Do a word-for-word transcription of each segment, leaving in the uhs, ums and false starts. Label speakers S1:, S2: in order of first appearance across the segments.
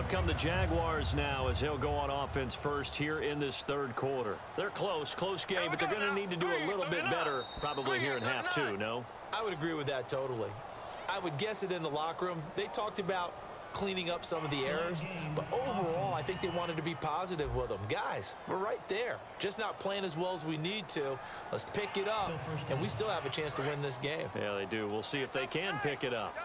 S1: Out come the Jaguars now as they'll go on offense first here in this third quarter. They're close, close game, but they're going to need to do a little bit better probably here in half two, no?
S2: I would agree with that totally. I would guess it in the locker room. They talked about cleaning up some of the errors, but overall, I think they wanted to be positive with them. Guys, we're right there. Just not playing as well as we need to. Let's pick it up, and we still have a chance to win this game.
S1: Yeah, they do. We'll see if they can pick it up.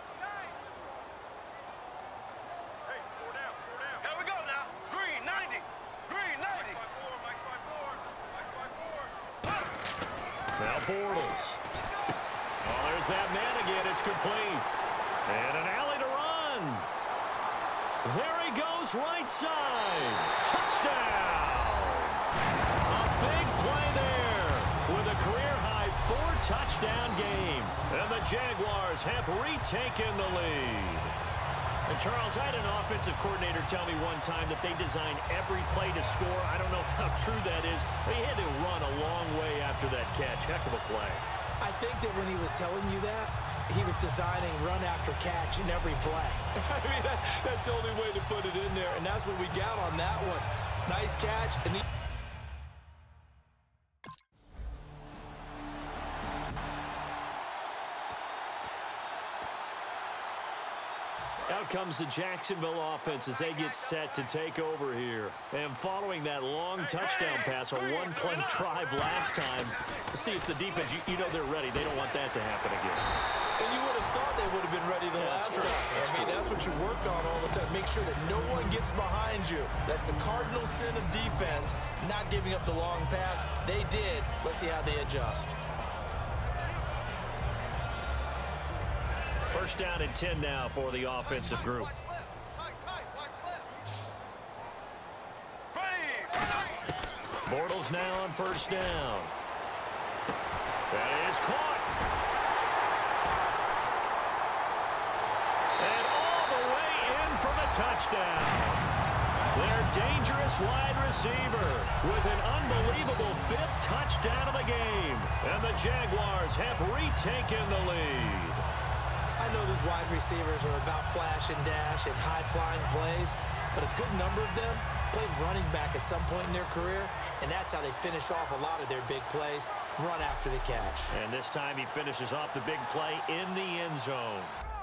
S1: Now Bortles. Oh, there's that man again. It's complete. And an alley to run. There he goes, right side. Touchdown. A big play there with a career-high four-touchdown game. And the Jaguars have retaken the lead. And Charles, I had an offensive coordinator tell me one time that they design every play to score. I don't know how true that is, but he had to run a long way after that catch. Heck of a play.
S2: I think that when he was telling you that, he was designing run after catch in every play. I mean, that, that's the only way to put it in there, and that's what we got on that one. Nice catch. And he
S1: Out comes the Jacksonville offense as they get set to take over here. And following that long touchdown pass, a one-play drive last time, let's see if the defense, you, you know they're ready. They don't want that to happen again.
S2: And you would have thought they would have been ready the
S1: yeah,
S2: last
S1: time.
S2: That's I mean, true. That's what you work on all the time. Make sure that no one gets behind you. That's the cardinal sin of defense, not giving up the long pass. They did. Let's see how they adjust.
S1: First down and ten now for the offensive group. Bortles now on first down. That is caught. And all the way in for the touchdown. Their dangerous wide receiver with an unbelievable fifth touchdown of the game. And the Jaguars have retaken the lead.
S2: I know these wide receivers are about flash and dash and high-flying plays, but a good number of them played running back at some point in their career, and that's how they finish off a lot of their big plays, run after the catch.
S1: And this time he finishes off the big play in the end zone.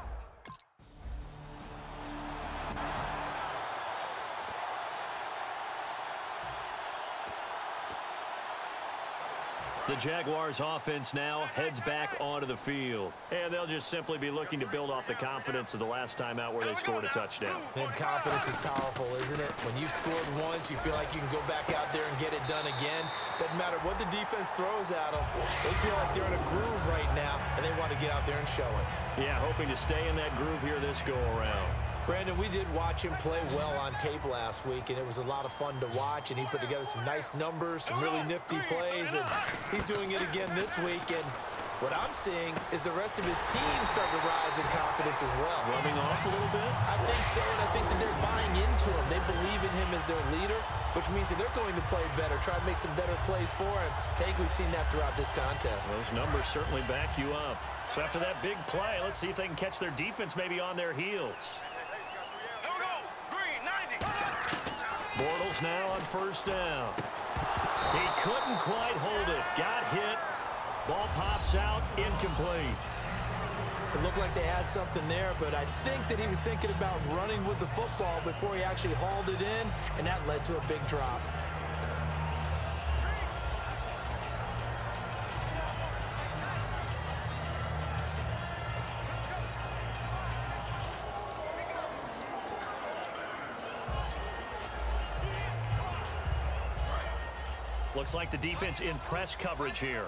S1: The Jaguars offense now heads back onto the field. And they'll just simply be looking to build off the confidence of the last time out where they scored a touchdown.
S2: And confidence is powerful, isn't it? When you've scored once, you feel like you can go back out there and get it done again. Doesn't matter what the defense throws at them. They feel like they're in a groove right now, and they want to get out there and show it.
S1: Yeah, hoping to stay in that groove here this go-around.
S2: Brandon, we did watch him play well on tape last week, and it was a lot of fun to watch, and he put together some nice numbers, some really nifty plays, and he's doing it again this week. And what I'm seeing is the rest of his team starting to rise in confidence as well.
S1: Rubbing off a little bit?
S2: I think so, and I think that they're buying into him. They believe in him as their leader, which means that they're going to play better, try to make some better plays for him. I think we've seen that throughout this contest.
S1: Those numbers certainly back you up. So after that big play, let's see if they can catch their defense maybe on their heels. Bortles now on first down. He couldn't quite hold it. Got hit. Ball pops out. Incomplete.
S2: It looked like they had something there, but I think that he was thinking about running with the football before he actually hauled it in, and that led to a big drop.
S1: Looks like the defense in press coverage here.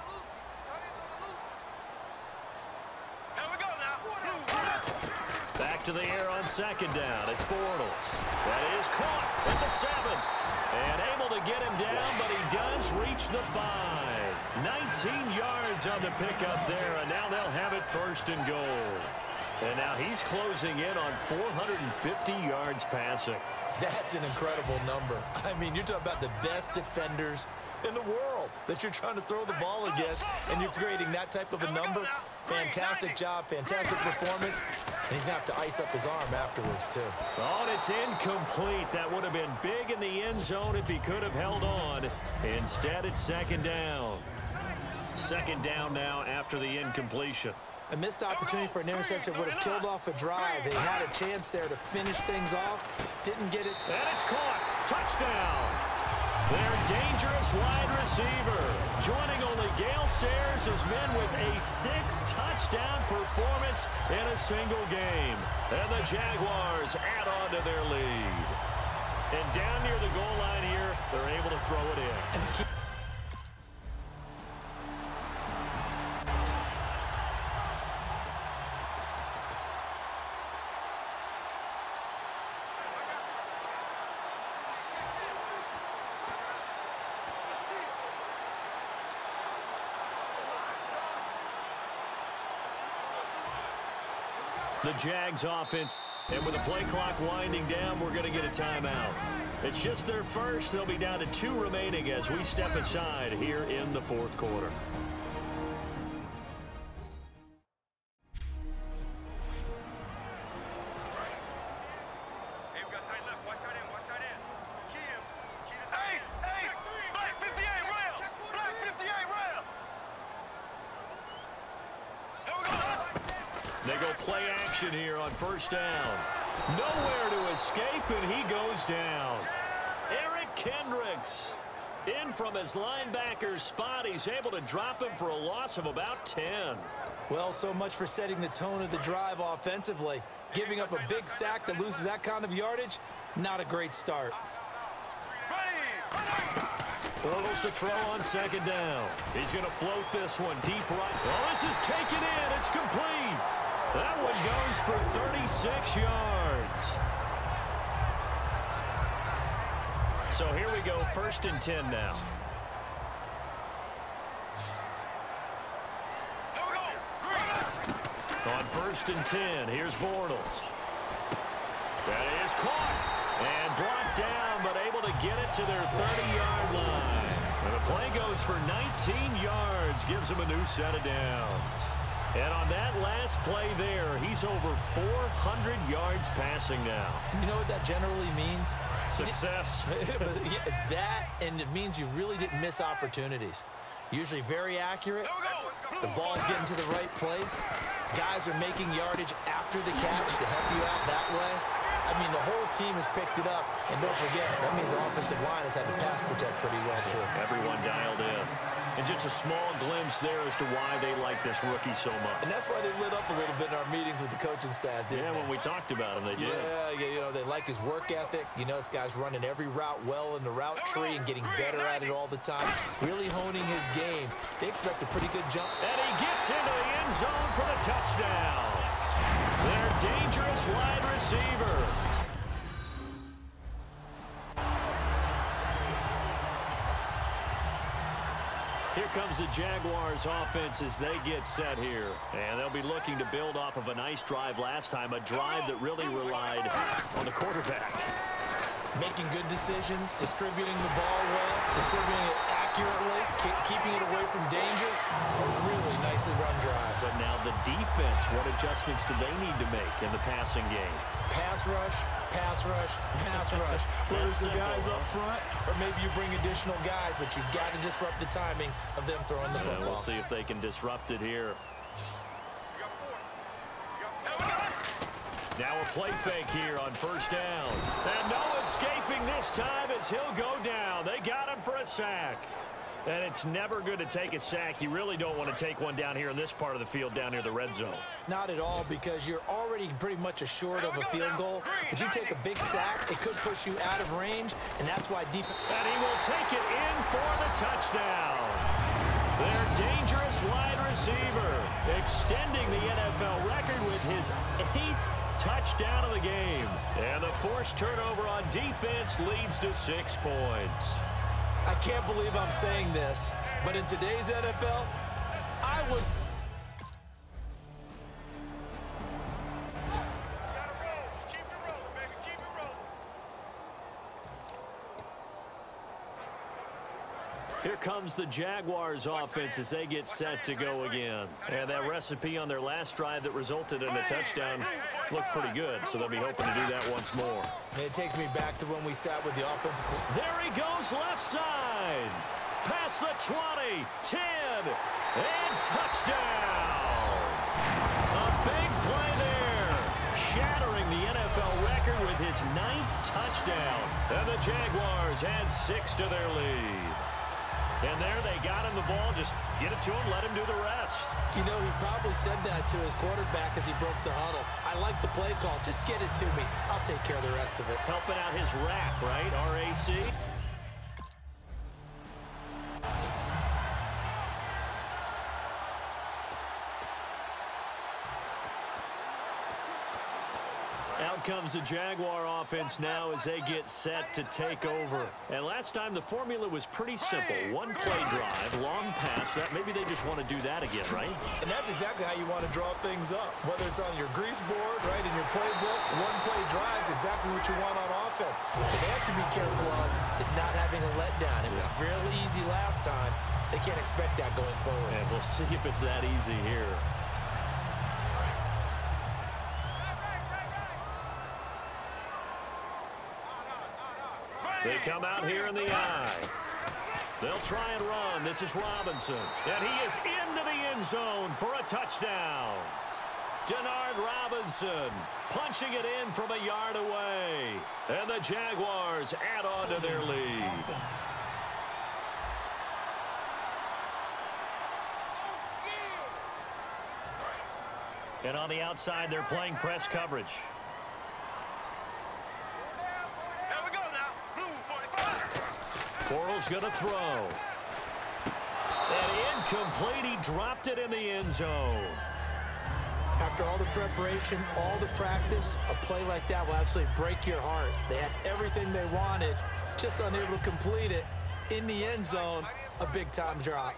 S1: Back to the air on second down. It's Bortles. That is caught at the seven. And able to get him down, but he does reach the five. nineteen yards on the pickup there, and now they'll have it first and goal. And now he's closing in on four hundred fifty yards passing.
S2: That's an incredible number. I mean, you're talking about the best defenders in the world. that you're trying to throw the ball against, and you're creating that type of a number. Fantastic job, fantastic performance, and he's going to have to ice up his arm afterwards, too.
S1: Oh, and it's incomplete. That would have been big in the end zone if he could have held on. Instead, it's second down. Second down now after the incompletion.
S2: A missed opportunity for an interception would have killed off a drive. They had a chance there to finish things off. Didn't get it.
S1: And it's caught. Touchdown. Their dangerous wide receiver. Joining only Gale Sayers as men with a six-touchdown performance in a single game. And the Jaguars add on to their lead. And down near the goal line here, they're able to throw it in.
S2: And keep
S1: The Jags offense, and with the play clock winding down, we're going to get a timeout. It's just their first. They'll be down to two remaining as we step aside here in the fourth quarter. They go play action here on first down. Nowhere to escape, and he goes down. Eric Kendricks in from his linebacker spot. He's able to drop him for a loss of about ten.
S2: Well, so much for setting the tone of the drive offensively. Giving up a big sack that loses that kind of yardage, not a great start.
S1: Bortles to throw on second down. He's going to float this one deep right. Oh, this is taken in. It's complete. That one goes for thirty-six yards. So here we go, first and ten now. On first and ten, here's Bortles. That is caught and brought down, but able to get it to their thirty-yard line. And the play goes for nineteen yards, gives him a new set of downs. And on that last play there, he's over four hundred yards passing now.
S2: You know what that generally means?
S1: Success.
S2: That, and it means you really didn't miss opportunities. Usually very accurate. The ball's getting to the right place. Guys are making yardage after the catch to help you out that way. I mean, the whole team has picked it up. And don't forget, that means the offensive line has had to pass protect pretty well, too.
S1: Everyone dialed in. And just a small glimpse there as to why they like this rookie so much.
S2: And that's why they lit up a little bit in our meetings with the coaching staff, didn't
S1: Yeah,
S2: they?
S1: when we talked about him, they did.
S2: Yeah, yeah, you know, they like his work ethic. You know, this guy's running every route well in the route tree and getting better at it all the time. Really honing his game. They expect a pretty good jump.
S1: And he gets into the end zone for the touchdown. Their dangerous wide receiver. Here comes the Jaguars offense as they get set here. And they'll be looking to build off of a nice drive last time, a drive that really relied on the quarterback.
S2: Making good decisions, distributing the ball well, distributing it accurately, keeping it away from danger. A really nicely run drive.
S1: But now the defense, what adjustments do they need to make in the passing game?
S2: Pass rush, pass rush, pass rush. Whether it's the guys up front or maybe you bring additional guys, but you've got to disrupt the timing of them throwing the football.
S1: And we'll see if they can disrupt it here. Now a play fake here on first down. And no escaping this time as he'll go down. They got him for a sack. And it's never good to take a sack. You really don't want to take one down here in this part of the field, down near the red zone.
S2: Not at all, because you're already pretty much assured of a field goal. But you take a big sack, it could push you out of range, and that's why defense...
S1: And he will take it in for the touchdown. Their dangerous wide receiver, extending the N F L record with his eighth touchdown of the game. And the forced turnover on defense leads to six points.
S2: I can't believe I'm saying this, but in today's N F L, I would...
S1: Here comes the Jaguars offense as they get set to go again. And that recipe on their last drive that resulted in a touchdown looked pretty good, so they'll be hoping to do that once more.
S2: It takes me back to when we sat with the offensive.
S1: There he goes left side. Past the twenty, ten, and touchdown. A big play there, shattering the N F L record with his ninth touchdown. And the Jaguars add six to their lead. And there they got him the ball. Just get it to him, let him do the rest.
S2: You know, he probably said that to his quarterback as he broke the huddle. I like the play call. Just get it to me. I'll take care of the rest of it.
S1: Helping out his rack, right? R A C. Out comes the Jaguar offense now as they get set to take over. And last time the formula was pretty simple. One play drive, long pass. That maybe they just want to do that again, right?
S2: And that's exactly how you want to draw things up. Whether it's on your grease board, right, in your playbook, one play drive is exactly what you want on offense. What they have to be careful of is not having a letdown. It was real easy last time. They can't expect that going forward.
S1: And we'll see if it's that easy here. They come out here in the eye. They'll try and run. This is Robinson. And he is into the end zone for a touchdown. Denard Robinson punching it in from a yard away. And the Jaguars add on to their lead. And on the outside, they're playing press coverage. Bortles going to throw. And incomplete. He dropped it in the end zone.
S2: After all the preparation, all the practice, a play like that will absolutely break your heart. They had everything they wanted, just unable to complete it. In the end zone, a big-time drop.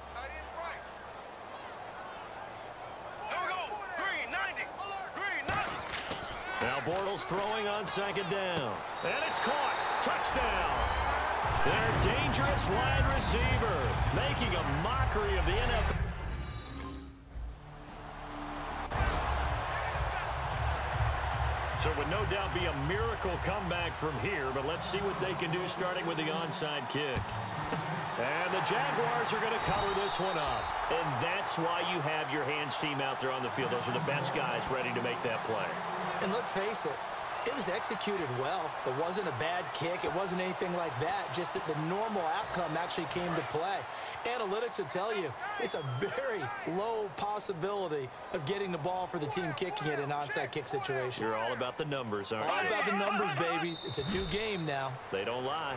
S1: Now Bortles throwing on second down. And it's caught. Touchdown. Their dangerous wide receiver making a mockery of the N F L. So it would no doubt be a miracle comeback from here, but let's see what they can do starting with the onside kick. And the Jaguars are going to cover this one up. And that's why you have your hands team out there on the field. Those are the best guys ready to make that play.
S2: And let's face it, it was executed well. It wasn't a bad kick. It wasn't anything like that. Just that the normal outcome actually came to play. Analytics will tell you it's a very low possibility of getting the ball for the team kicking it in an onside kick situation.
S1: You're all about the numbers, aren't you?
S2: All about the numbers, baby. It's a new game now.
S1: They don't lie.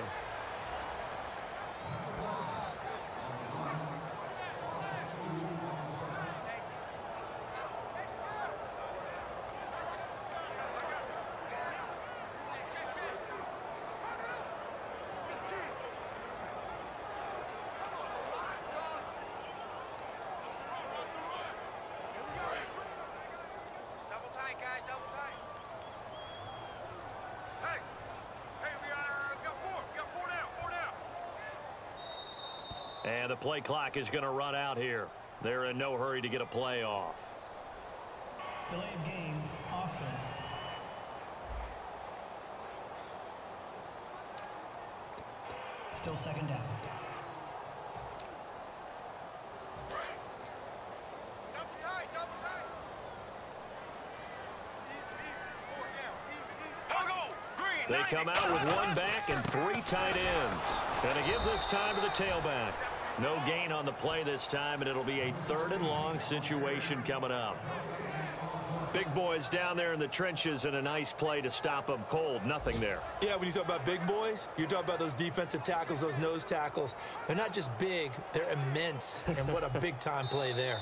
S1: And the play clock is going to run out here. They're in no hurry to get a play off.
S3: Delay of game, offense. Still second down.
S1: They come out with one back and three tight ends. Going to give this time to the tailback. No gain on the play this time, and it'll be a third and long situation coming up. Big boys down there in the trenches, and a nice play to stop them cold. Nothing there.
S2: Yeah, when you talk about big boys, you're talking about those defensive tackles, those nose tackles. They're not just big, they're immense. And what a big-time play there.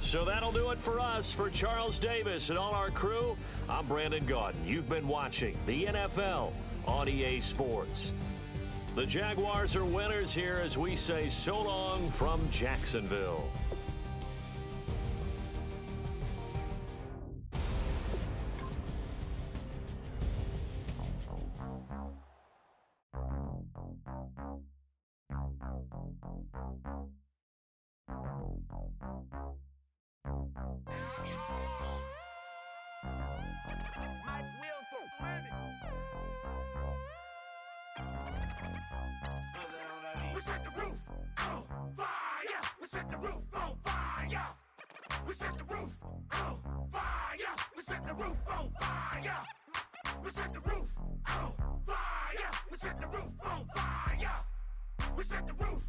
S1: So that'll do it for us. For Charles Davis and all our crew, I'm Brandon Gaudin. You've been watching the N F L on E A Sports. The Jaguars are winners here as we say so long from Jacksonville.
S4: We set the roof on fire. We set the roof on fire. We set the roof on fire. We set the roof on fire. We set the roof on fire. We set the roof on fire. We set the roof